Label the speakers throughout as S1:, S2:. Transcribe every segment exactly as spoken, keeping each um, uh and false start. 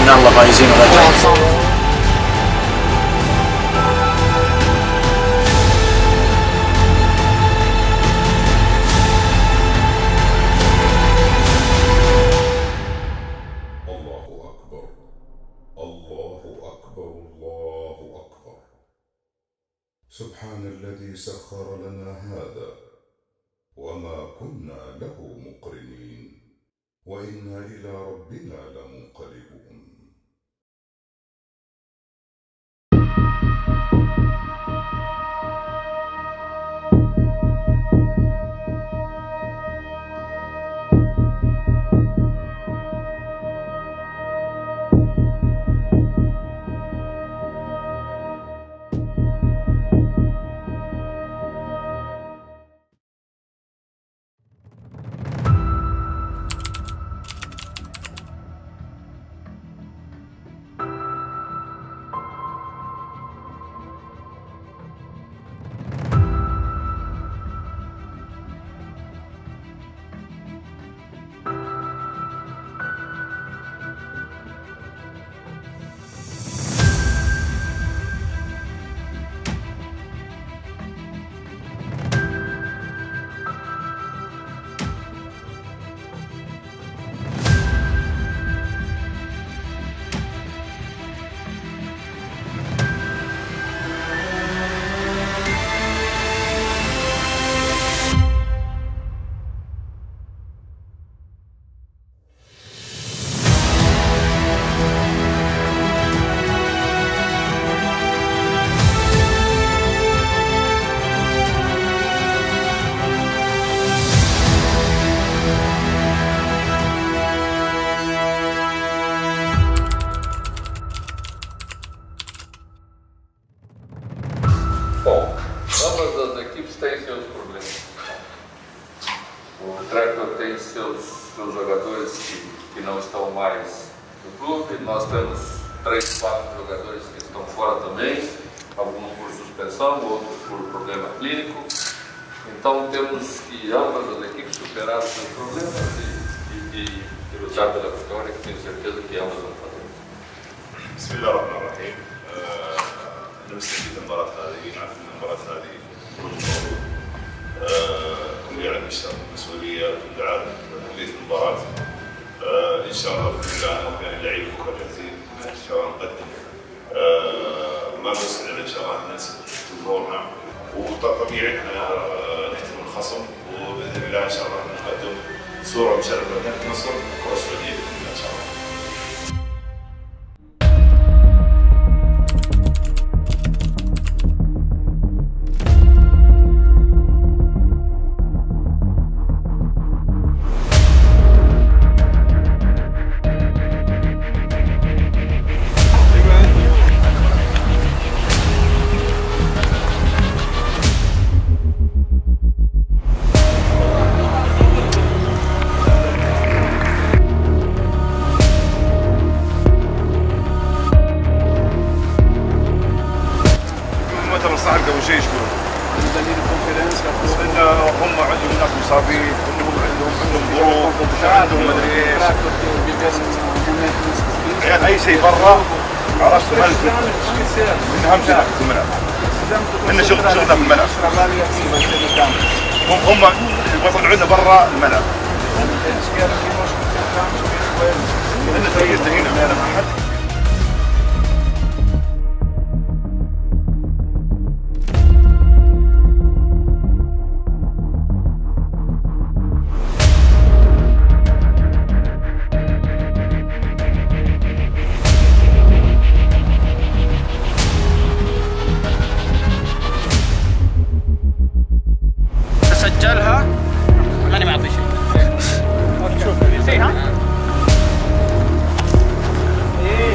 S1: ان الله فايزين وراجعين.
S2: سبحان الذي سخر لنا هذا وما كنا له مقرنين وإنا إلى ربنا لمنقلبون.
S3: Ambas as equipes têm seus problemas. O Tractor tem seus, seus jogadores que, que não estão mais no clube. Nós temos três, quatro jogadores que estão fora também, alguns por suspensão, outros por problema clínico. Então temos que ambas as equipes superar os seus problemas e, e, e lutar pela vitória, que tenho certeza que ambas vão fazer.
S4: بسم الله الرحمن الرحيم. أنا مستفيد من المباراة هذه، نعرف أن المباراة هذه كل موجود. كل يعرف يشتغل المسؤولية، كل عارف أهمية المباراة. إن شاء الله بإذن الله أنا وكان اللعيبة بكرة جاهزين، إن شاء الله نقدم ما بس إن شاء الله ننسى جمهورنا، وطبيعي إحنا نحترم الخصم، وبإذن الله إن شاء الله نقدم صورة مشرفة لمدينة نصر كرة سعودية بإذن الله إن شاء الله. صعب قبل شيء يشكرون.
S5: دليل الكونفرنس
S4: ان هم عندهم ناس مصابين، هم عندهم عندهم ظروف، عندهم مدري ايش. يعني اي شيء برا عرفت ما من اهم شيء في الملعب. ان شغل شغلنا في الملعب. هم هم يطلعونا برا الملعب. احنا تريزنا هنا ما حد.
S1: سجلها ماني معطي شيء. شوف ها؟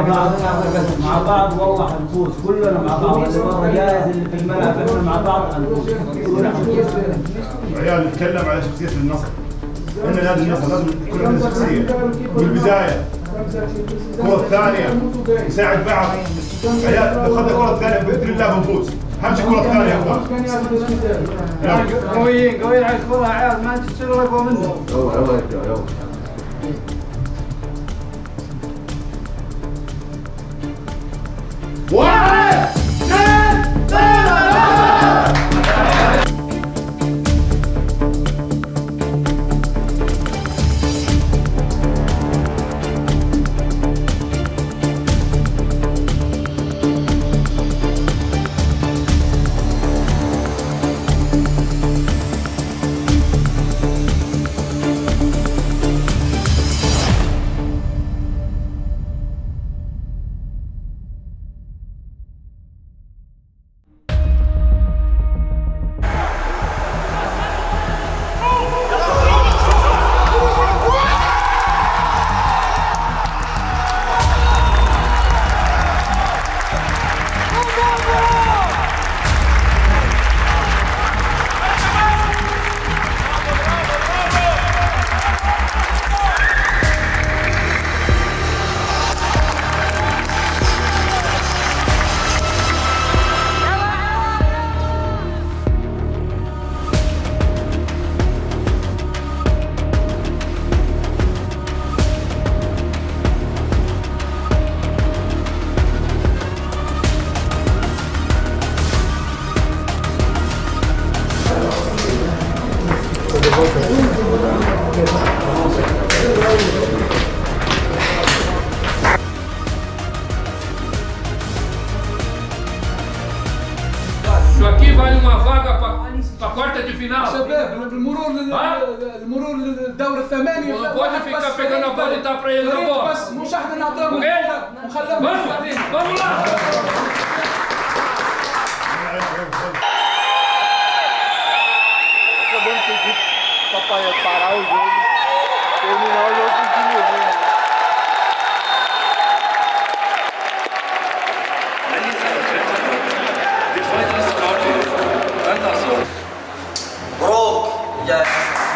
S6: بعض مع بعض والله حنفوز كلنا مع بعض. اللي برا جاهز، اللي في الملعب احنا مع بعض حنفوز.
S7: عيال نتكلم على شخصيه النصر. ان نادي النصر لازم يكون عنده شخصيه من البدايه. كرة ثانية يساعد بعض. عيال لو اخذنا كرة ثانية باذن الله بنفوز. اهم شيء كرة ثانية يا اخوان.
S5: قويين قويين على الكرة يا عيال، ما تشتروا اقوى منه.
S7: يلا يلا يلا. واحد اثنين ثلاثة.
S3: Isso aqui vale uma vaga para a quarta de final.
S5: شباب المرور المرور للدورة الثمانية.
S3: Não pode ficar pegando a bola e dar para ele na bola.
S5: بس مش احنا نعطيهم
S3: وخلاهم. Vamos lá.
S8: Papai ia parar o jogo, terminar o jogo de novo.
S1: مبروك جاي.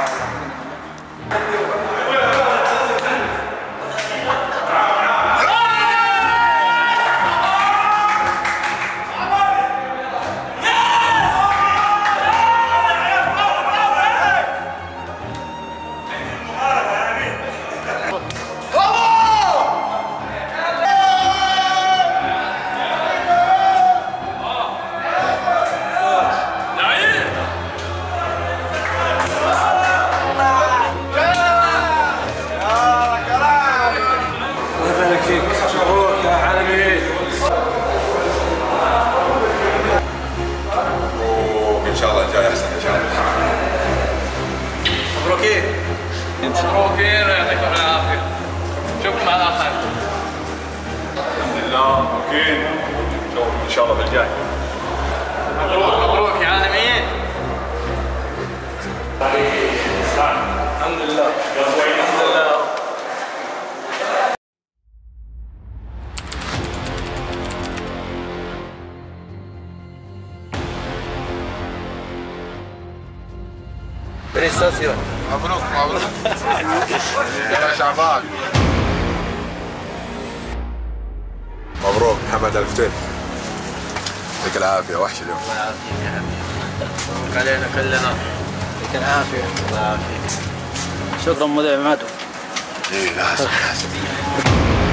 S4: ان شاء الله الجاي احسن ان شاء الله.
S1: مبروكين.
S3: مبروكين يعطيكم العافية. نشوفكم على خير.
S4: الحمد لله مبروكين. نشوفكم ان شاء الله بالجاي.
S1: مبروك مبروك يا عالميين. الحمد لله. الحمد لله.
S8: بريستاسيون.
S4: مبروك مبروك. يا شعبان. مبروك محمد الفتين. يعطيك العافية وحش اليوم.
S1: الله يعافيك يا حبيبي. مبروك علينا كلنا. يعطيك العافية. الله يعافيك. شكرا مدعي ماتوا.
S4: ايه لازم لازم.